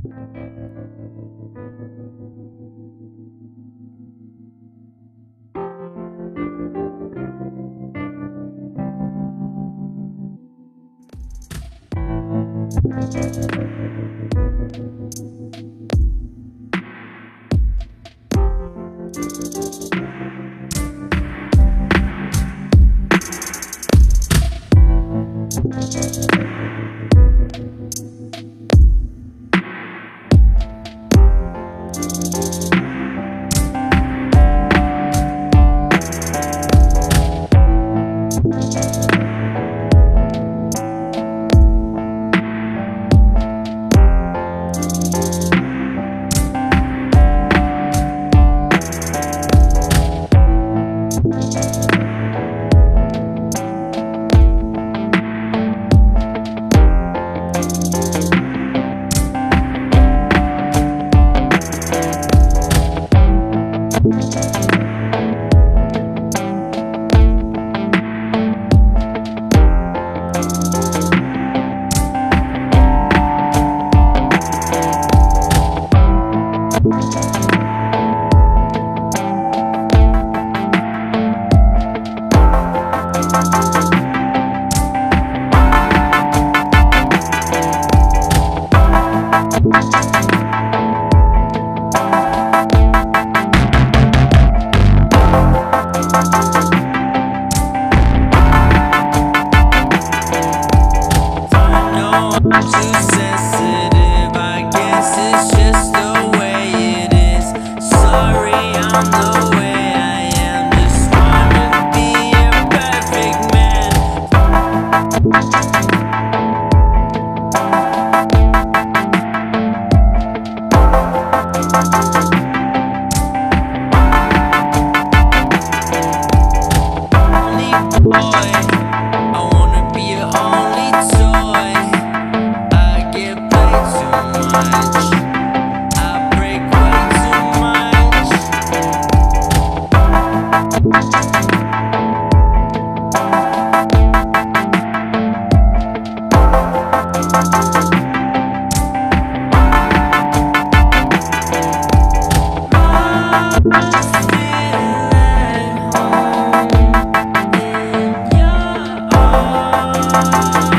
I'm too sensitive, I guess it's just the way it is. Sorry, I'm the way I am. Just wanna be a perfect man. Only boy, I wanna be your only toy. I get played too much, I break way too much. I feel at home in your arms.